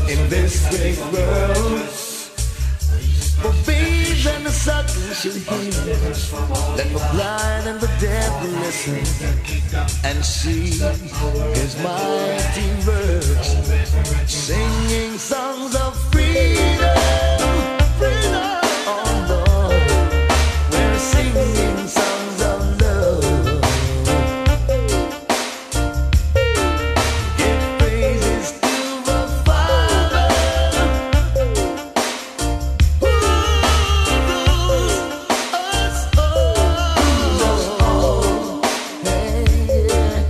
in this great world. For babes and the suckling should hear. Let the blind and the deaf listen and see His mighty works, singing songs of freedom, freedom. Oh Lord, we're singing songs of love. Give praises to the Father who rules us all. Hey,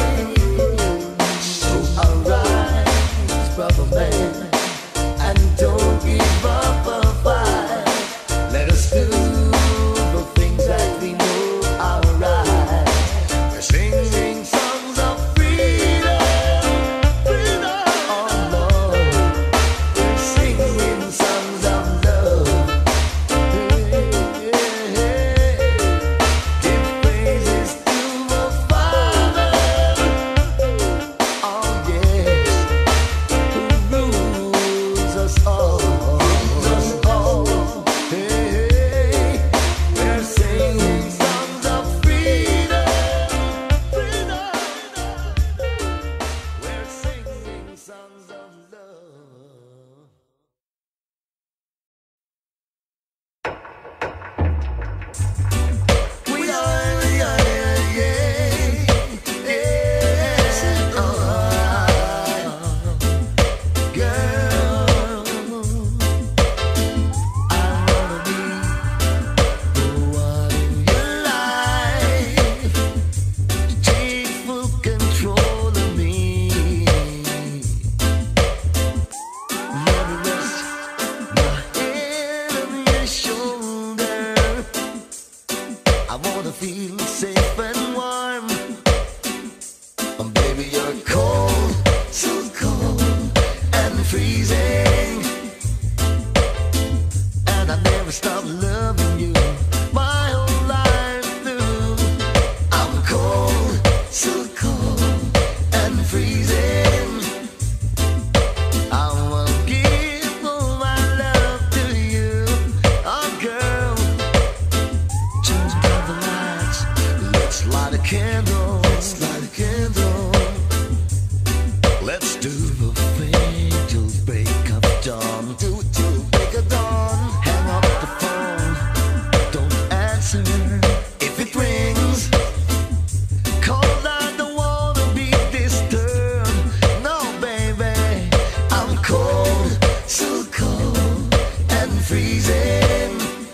so arise, brother man, and don't give up a fight. Let us do the things that we know are right. We're singing songs of freedom, freedom. Oh Lord, we're singing songs of love. Hey, hey, hey. Give praises to the Father. Oh yes, who rules us all. Hey, hey. We're singing songs of freedom, freedom. We're singing songs of love. We are, yeah, yes, girl, I wanna be the one in your life to take full control of me. Let me rest my head on your shoulder. I wanna feel safe and warm. Baby, you're cold, so cold and freezing. And I never stop loving you my whole life through. I'm cold, so cold and freezing. I wanna give all my love to you, oh girl. Turn down the lights, let's light a candle. Let's light a candle. Let's do the thing till break of dawn. Do it till break of dawn. Hang up the phone, don't answer if it rings. 'Cause I don't wanna be disturbed. No, baby, I'm cold, so cold and freezing.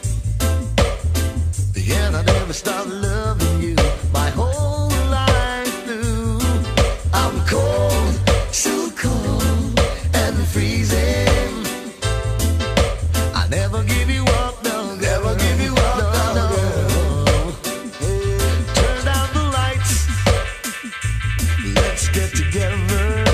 And I never stop loving you my whole life through. I'm cold, so cold and freezing. I never give you up, no, never give you up, no, no. Turn down the lights, let's get together.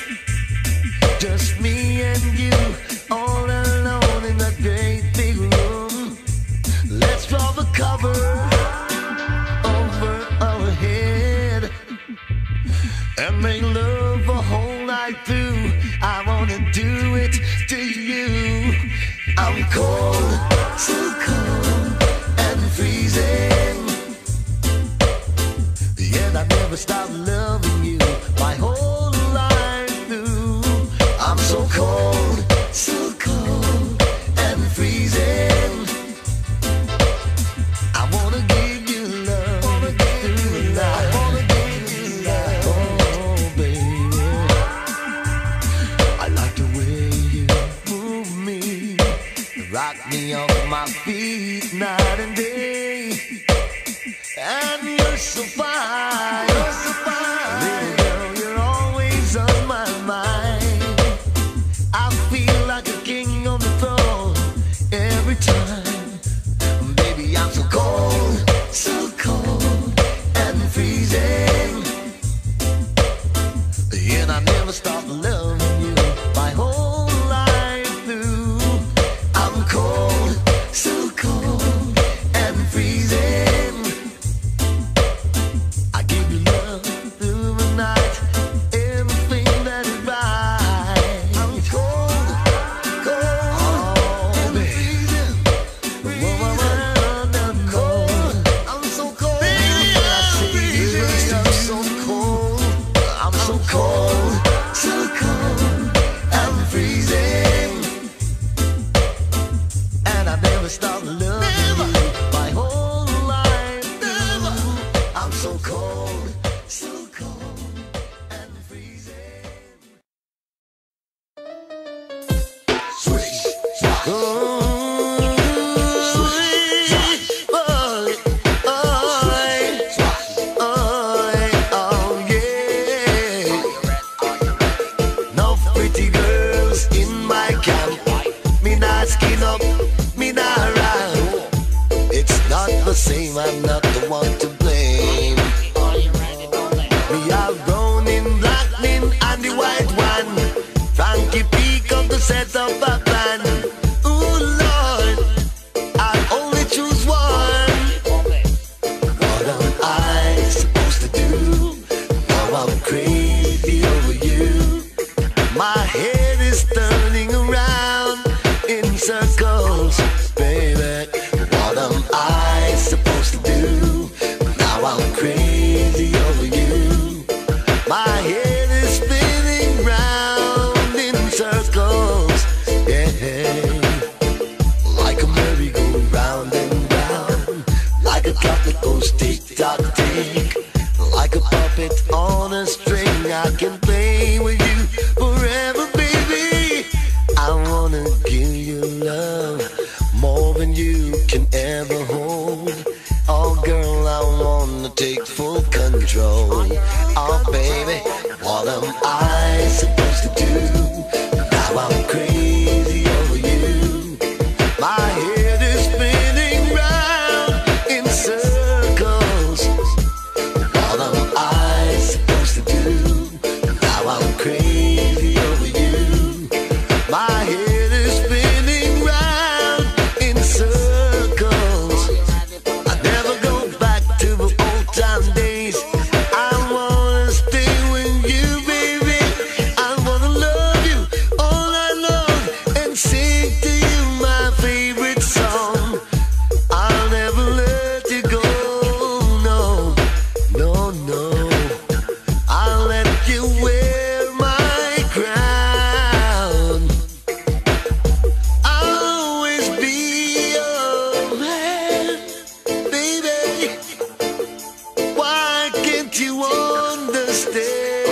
Just me and you, all alone in that great big room. Let's draw the cover over our head and make love the whole night through. I wanna do it to you. I'm cold, so cold and freezing. Yet I never stop loving you my whole life through. I'm so cold, so cold and freezing. I wanna give you love, through the night. I wanna give you love, oh baby. I like the way you move me, rock me off my feet night and day. And you're so fine, little girl, you're always on my mind. I feel like a king on the throne every time. Baby, I'm so cold and freezing. And I never stop loving you my whole life through. I'm cold, so cold and freezing. I give you love through the night, everything that is right. I'm cold. I'm not the one to blame. Me are Browning, Blackning, and the white one. Frankie Peak of the set of a plan. Ooh Lord, I only choose one. What am I supposed to do? Now I'm crazy over you. My head is turning around in circles, baby. What am I supposed to do? Now I'm crazy over you. My head is spinning round in circles, yeah. Like a merry-go-round and round, like a clock that goes tick-tock, tick. Like a puppet on a string, I can play with you forever, baby. I wanna give you love more than you can ever hold. Oh girl, I wanna take full control. Oh baby, what am I supposed to do? Now I'm crazy over you. My head is spinning round in circles. What am I supposed to do? Now I'm crazy over you. My head is spinning round in circles. I never go back to the old time days. I wanna stay with you, baby. I wanna love you all night long and sing to you my favorite song. I'll never let you go, no, no, no. I'll let you wear my crown. I'll always be your man, baby. Why can't you understand?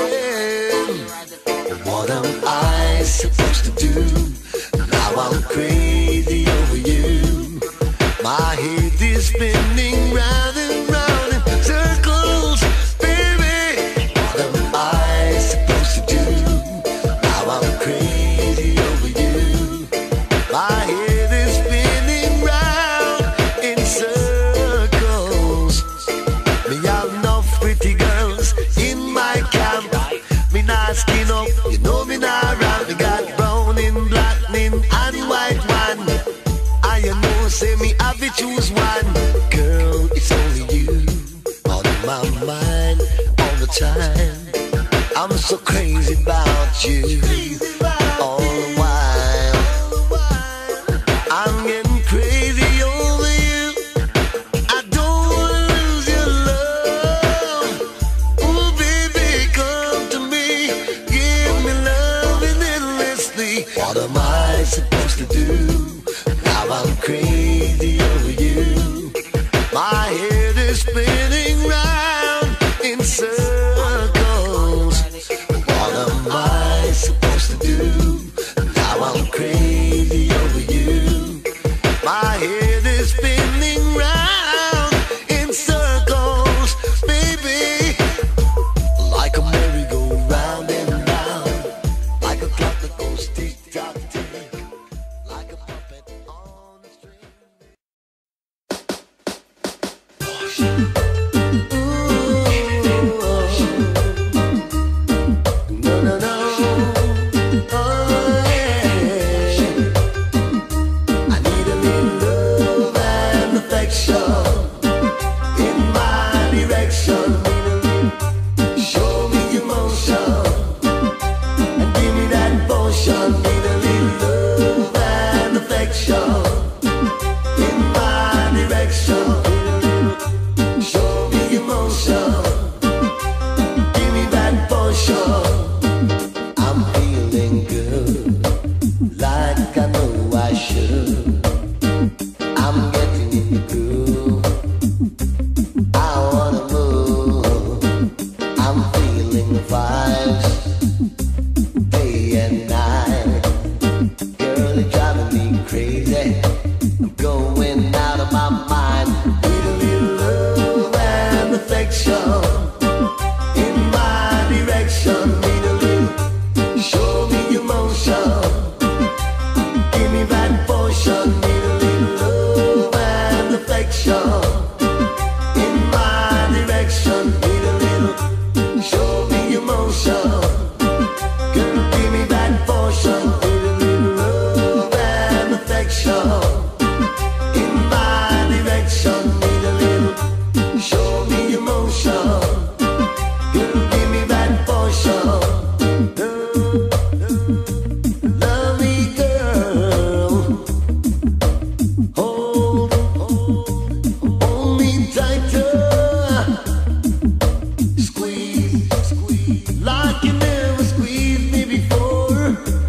What am I supposed to do? Now I'm crazy over you. My head is spinning round and round in circles, baby. What am I supposed to do? Now I'm crazy over you. My head is spinning round in circles. Me have enough pretty girls in my camp. Me not skin up, you know me not rap. Me got Browning, Blackning, and white one. I know, say me have to choose one. Girl, it's only you on my mind all the time. I'm so crazy about you all the while. I'm getting crazy over you. I don't wanna lose your love. Ooh, baby, come to me. Give me love endlessly. What am I supposed to do? Now I'm crazy over you. My head is spinning round in circles. What am I supposed to do? Now I'm crazy over you. My head is spinning round in circles, baby. Like a merry-go-round and round, like a clock that goes tick-tock, tick. Like a puppet on a string. No, no, no. Oh, yeah. I need a little love and affection in my direction. Show me emotion and give me that potion. Need a little love and affection in my direction. Show me emotion, give me that potion. I'm feeling good, like I know I should. I'm getting in the groove, I wanna move. I'm feeling the vibes, day and night. Girl, you're driving me crazy. I'm going out of my mind. Need a little love and affection in my direction. Need a little, show me emotion, give me that potion. Need a little love and affection emotion, need a little love and affection. In my direction, need a little, show me emotion. Girl, give me that portion. Love me, girl. Hold me tighter. Squeeze, like you never squeezed me before.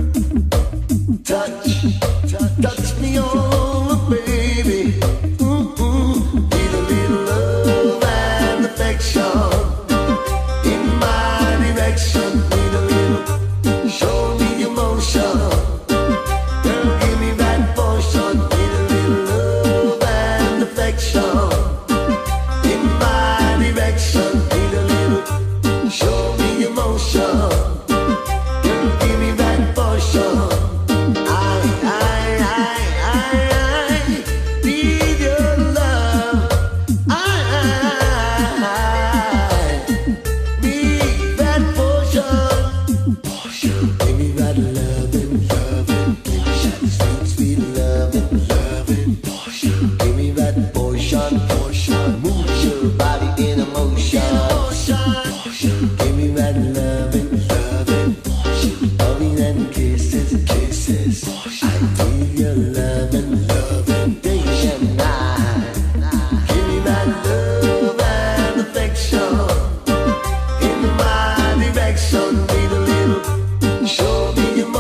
Touch me all up, baby. Need a little love and affection. In my direction, need a little, show me emotion. Girl, give me that portion. Need a little love and affection. In my direction, need a little, show me emotion. Girl, give me that portion. I need your love. I need that portion. Give me that loving. Sweet, sweet loving. Give me that portion. Move your body in motion. Give me that loving. Loving and kisses. I need your loving. Day and night. Give me that love and affection. In my direction, need a little, show me emotion.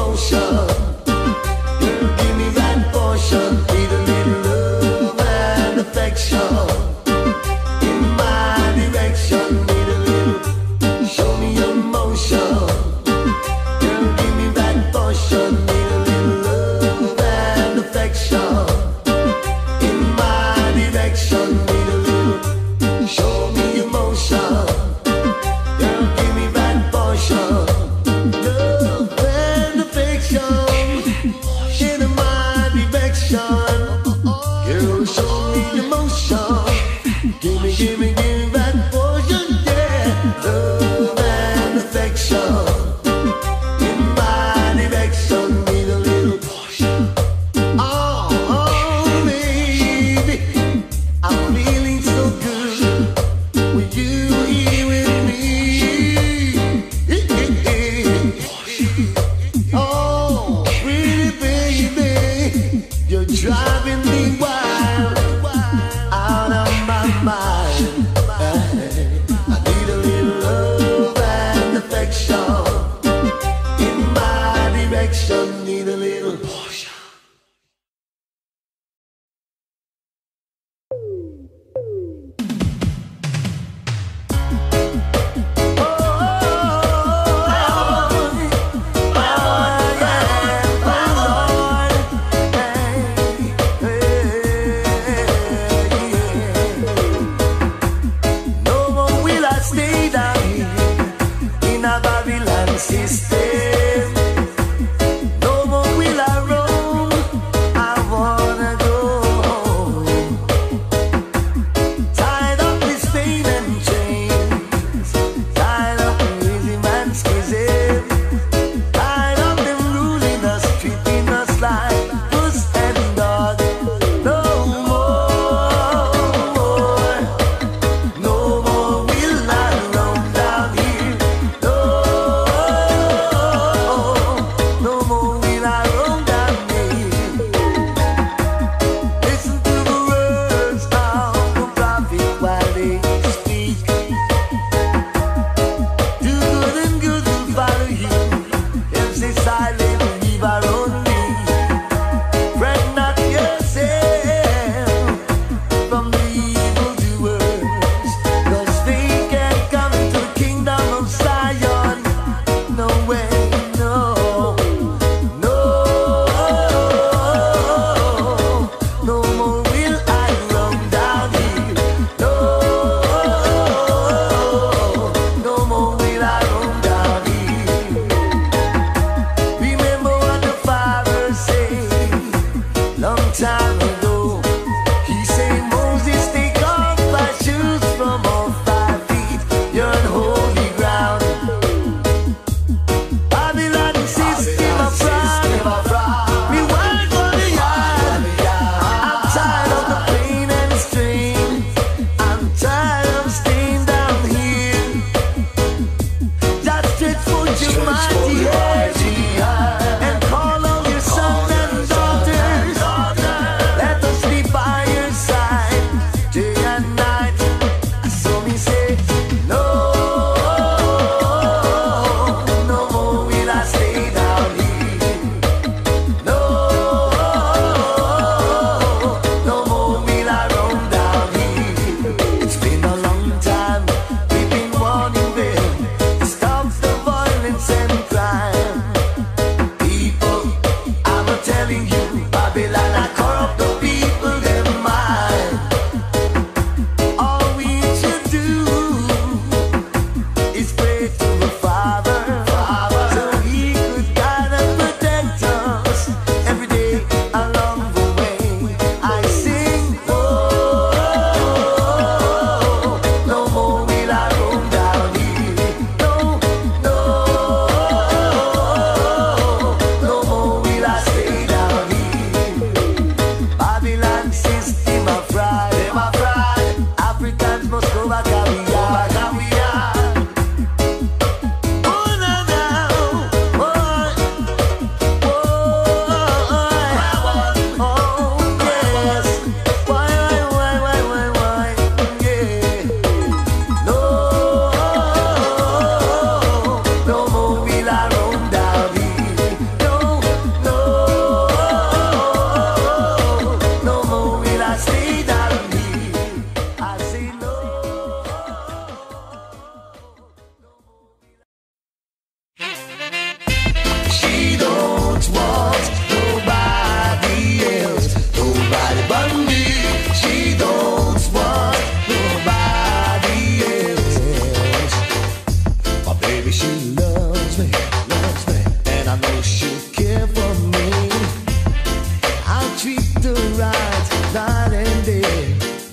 know she'll care for me. I'll treat her right night and day.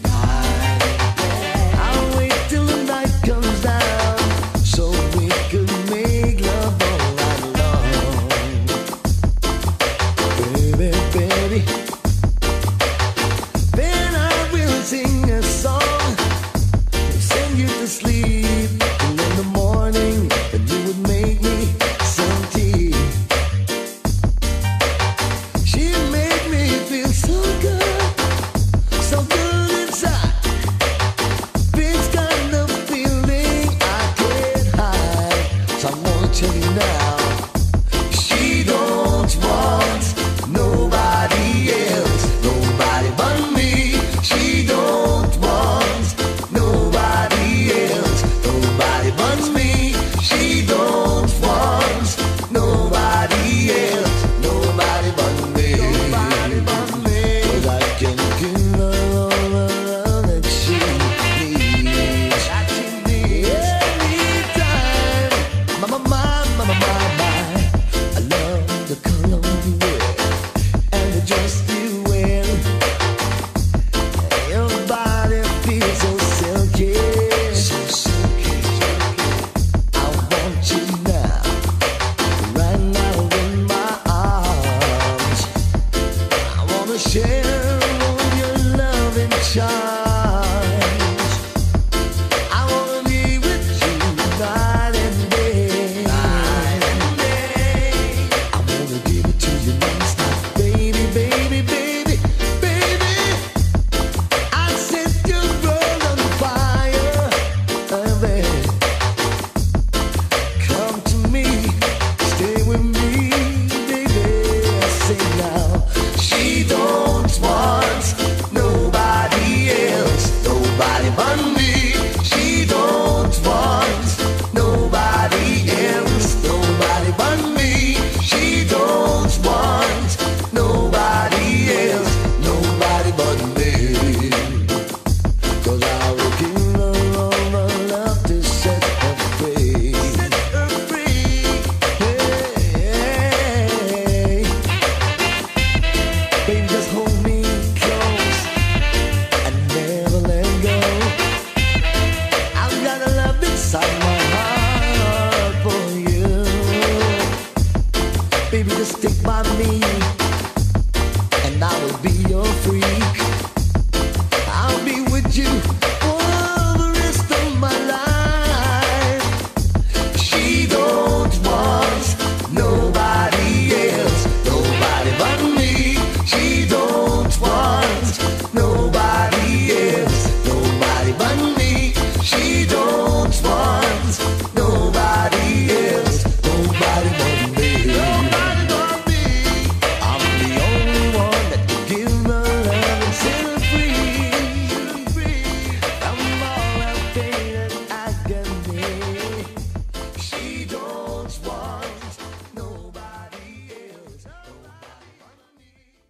I'll wait till the night comes down so we could make love all night long. Baby, baby, then I will sing a song, send you to sleep, and in the morning you would make me some tea. She made me feel so good inside. This kind of feeling I can't hide. So I wanna tell you now, she don't want nobody else, nobody but me. She don't want nobody else, nobody but me. She don't want nobody else, nobody but me. Nobody but me. 'Cause I can give her all the love that she needs. Anytime. My. I love the color you wear and the dress you wear. Your body feels so silky, so silky. I want you now, right now in my arms. I wanna share all your loving charms. I wanna be with you night and day. Night and day. I wanna give it to you non-stop, baby, baby, baby, baby. I set your world on fire, baby. Come to me, stay with me, baby. Sing now. She don't want nobody else, nobody but me. She don't want nobody else, nobody but me. She don't want nobody else, nobody but me. 'Cause I will give her all my love to set her free. Set her free. Hey. Baby, just hold me close and never let go. I've got a love inside my heart for you. Baby, just stick by me and I will be your freak. I'll be with you for the rest of my life. She don't want nobody else, nobody but me. She don't want nobody else, nobody but me. She don't want nobody else, nobody but me. Nobody but me. I'm the only one that can give her love and set her free. From all that pain and agony. She don't want nobody else, nobody but me.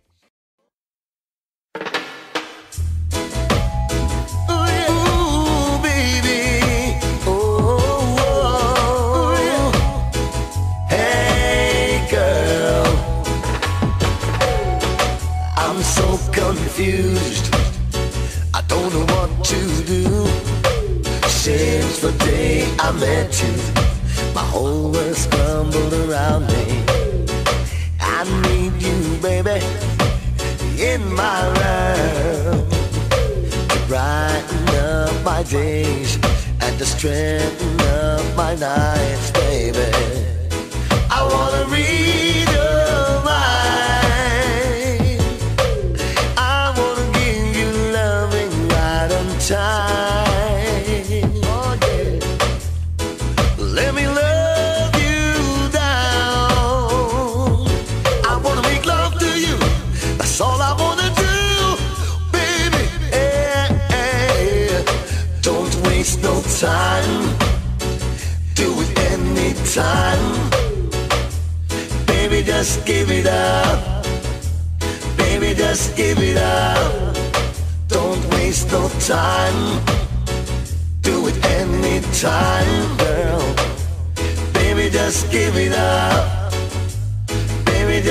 Ooh, yeah. Ooh, baby. Oh, yeah. Hey, girl. I'm so confused. I don't know what to do. Since the day I met you, my whole world's crumbled around me. I need you, baby, in my life to brighten up my days and to strengthen up my nights, baby. I wanna read your mind. I wanna give you loving right on time. Oh yeah. Let me love you down. I wanna make love to you. That's all I wanna do, baby. Don't waste no time. Do it anytime. Baby, just give it up. Baby, just give it up. Don't waste no time. Do it anytime, girl. Baby, just give it up.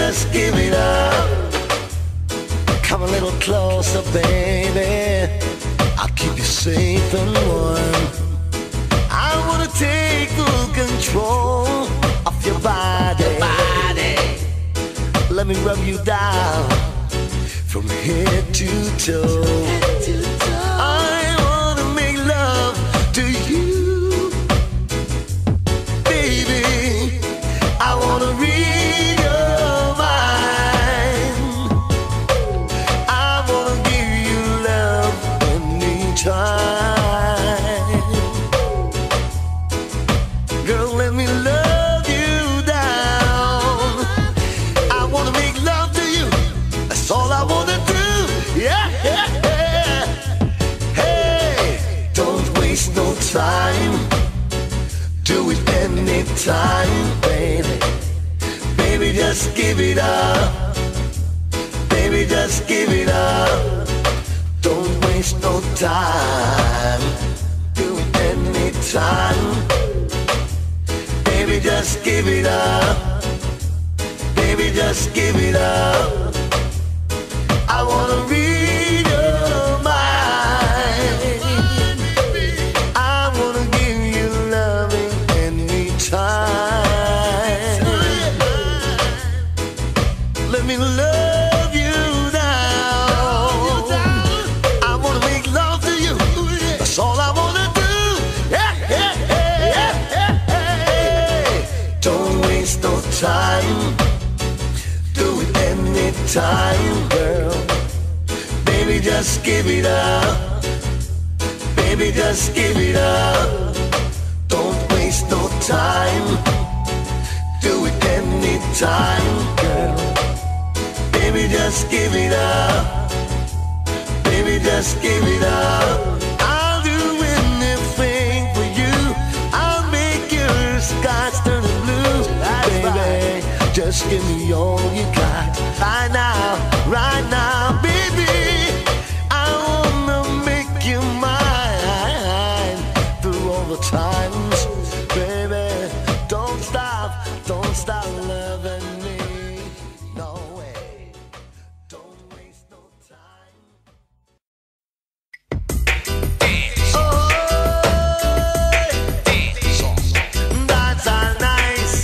just give it up. Come a little closer, baby. I'll keep you safe and warm. I wanna take full control of your body. Let me rub you down from head to toe. I wanna make love to you, baby. I wanna read your mind. I wanna give you love anytime. Girl, let me love you down. I wanna make love to you. That's all I wanna do. Yeah, yeah, yeah. Hey, don't waste no time. Do it anytime, baby. Baby, just give it up. Baby, just give it up. Don't waste no time. Do it anytime. Baby, just give it up. Baby, just give it up. I wanna read your mind. I wanna give you loving anytime. Let me love you now. I wanna make love to you. That's all I wanna do. Yeah, yeah, yeah, yeah, yeah. Don't waste no time. Do it anytime, girl. Baby, just give it up. Baby, just give it up. Don't waste no time. Do it anytime, girl. Baby, just give it up. Baby, just give it up. I'll do anything for you. I'll make your skies turn blue, baby. Just give me all you got right now, baby. I wanna make you mine through all the times, baby. Don't stop loving me. No way. Don't waste no time. Oh, that's all nice.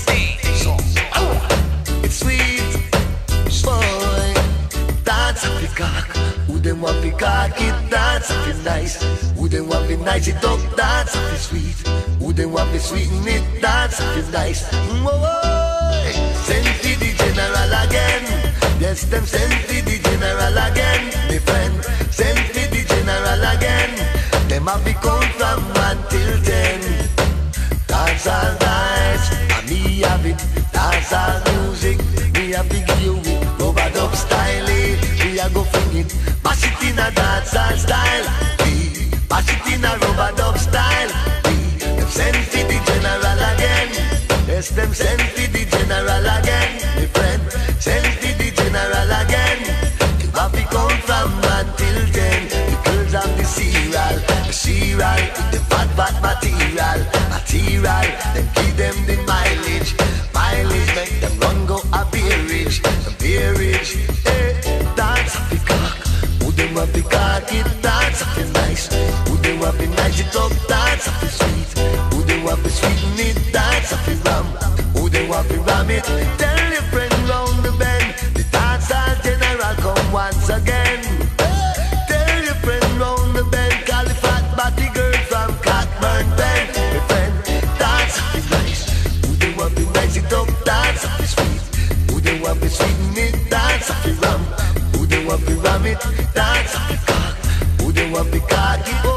It's sweet, boy. That's a peacock. Who them want peacock it? That's a feel nice. Who them want be nice it up? That's a feel sweet. Who them want be sweeten it? That's a feel nice. Boy, send to the general again. Yes, them send to the general again. My friend, send to the general again. Them have be come from 1 till 10. That's all nice. And me have it. That's all music. Me have to give you it. Rubber dub style. We a go fling it. Bash it in a dancehall style. Bash it in a rubber dub style. Them send to the general again. Yes, them send to the general again. My friend, send to the general again. You have to come from 1 till 10. The girls have the cereal with the fat material. Then give them the mileage make them run go a beerage. Hey, dance a peacock. Who them want peacock it? Dance a feel nice. Who them want be nice it up? Dance a feel sweet. Who them want be sweeten it? Dance a feel ram. Who them want be ram it? Tell your friend round the bend. The dancehall general come once again. Tell your friend round the bend. Call the fat body girl from Cockburn Bend. My friend, dance a feel nice. Who them want be nice it up? Dance a feel sweet. Who them want be sweeten it? Dance a feel ram. Who them want be ram it? Dance a feel cock. Who them want be cocky? Oh,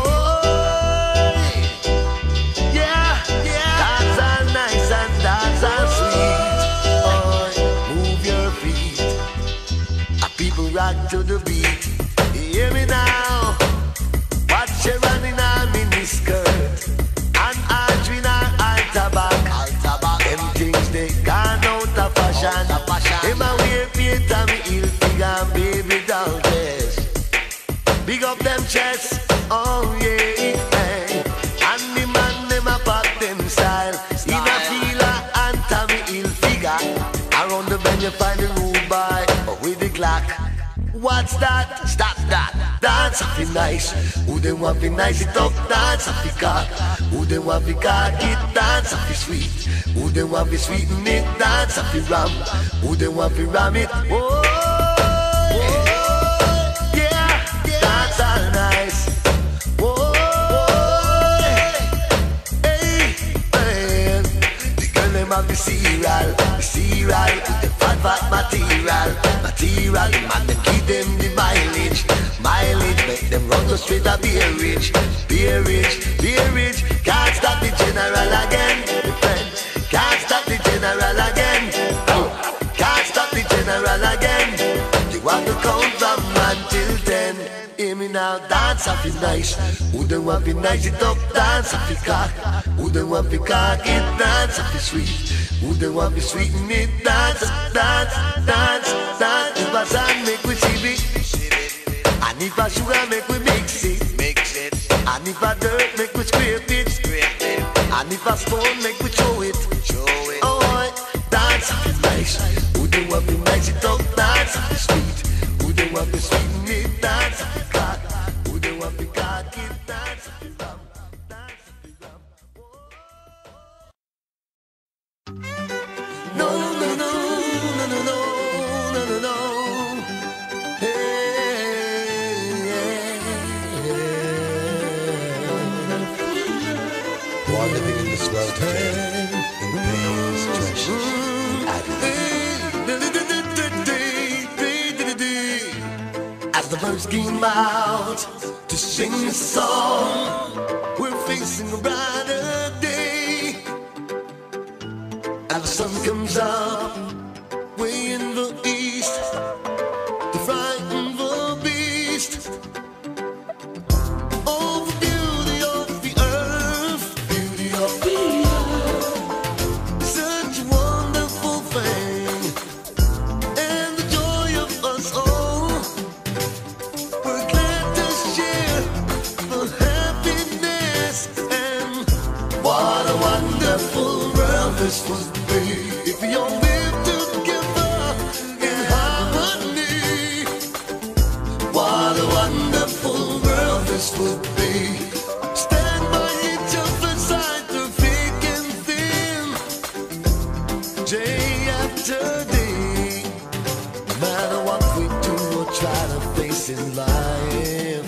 yeah, yeah. That's all nice and that's all sweet. Oh, move your feet. People rock to the beat. Hear me now. Watch you running on miniskirt and Adrian alta back. Them things they gone out of fashion. Them a wear Peter me heel figure and baby doll dress. Big up them chests, oh yeah. And the man them a pop them style. In a fila and Tommy Hilfiger. Around the then you find the road by with the clock. What's that? Stop that. Dance up be nice. Who they want be nice it up? Dance up be cock. Who they want be cock it? Dance up be sweet. Who they want be sweeten it? Dance up be ram. Who they want be ram it? Oh, yeah, that's all nice. Oh, hey, man. The girl them have the cereal, the fat material. Man them give them the mileage, make them run the street a beer rich. Can't stop the general again, my friend. Can't stop the general again. Can't stop the general again. You want to count from 1 till 10. Hear me now, dance up is nice. Who don't want to be nice it up? Dance up is cock. Who don't want to be cock it? Dance up is sweet. Who don't want to be sweet in it? Dance. If a sand make we sieve it, and if a sugar make we mix it, and if a dirt make we scrape it, and if a stone make we throw it. Oh, dance up is nice. Who don't want to be nice it up? Dance up is sweet. Who don't want to be sweet in it? Dance up is cock. Who don't want to be cock it? Dance up is rum. No. While living in this world today, in pain, stresses, and agony. As the birds came out to sing a song, we're facing a brighter day. And the sun comes up way in the east to frighten the beast. Oh, the beauty of the earth, such a wonderful thing, and the joy of us all. We're glad to share the happiness, and what a wonderful world this would be if we all live together in harmony. What a wonderful world this would be. Stand by each other's side through thick and thin, day after day. No matter what we do or try to face in life,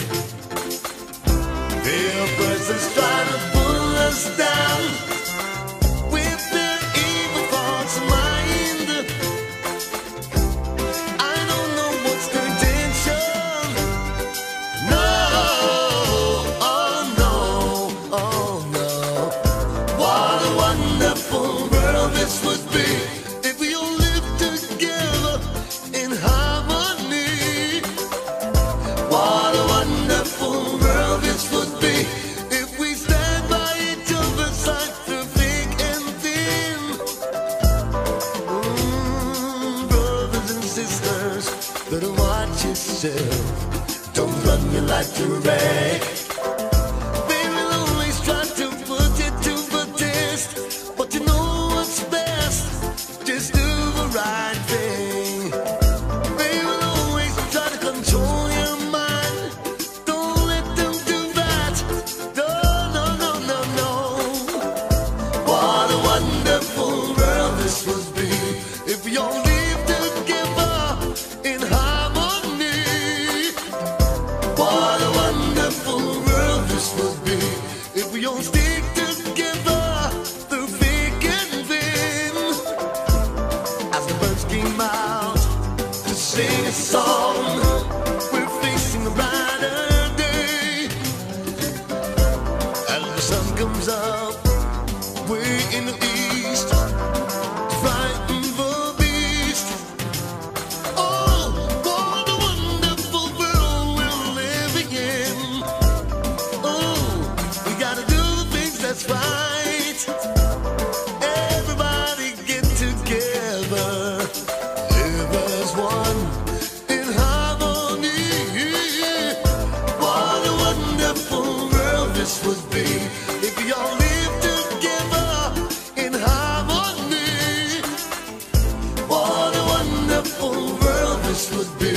there are persons trying to pull us down with their evil thoughts in mind. I don't know what's their intention. No, oh no. What a wonderful world this would be if we all lived together in harmony. What a wonderful world this would be if we stand by each other's side through thick and thin. Brothers and sisters, better watch yourself. Don't run your life to wreck. They will always try to put you to the test, but you know what's best. Just do the right thing. They will always try to control your mind. Don't let them do that. No. What a wonderful world this would be if we all live together in harmony. What a wonderful world this would be if we all stick together through thick and thin. As the birds came out to sing a song, we're facing a brighter day. And the sun comes up way in the east to frighten the beast. Oh, what a wonderful world we're living in. Oh, we gotta do things that's right. Everybody get together, live as one in harmony. wonderful world this would be.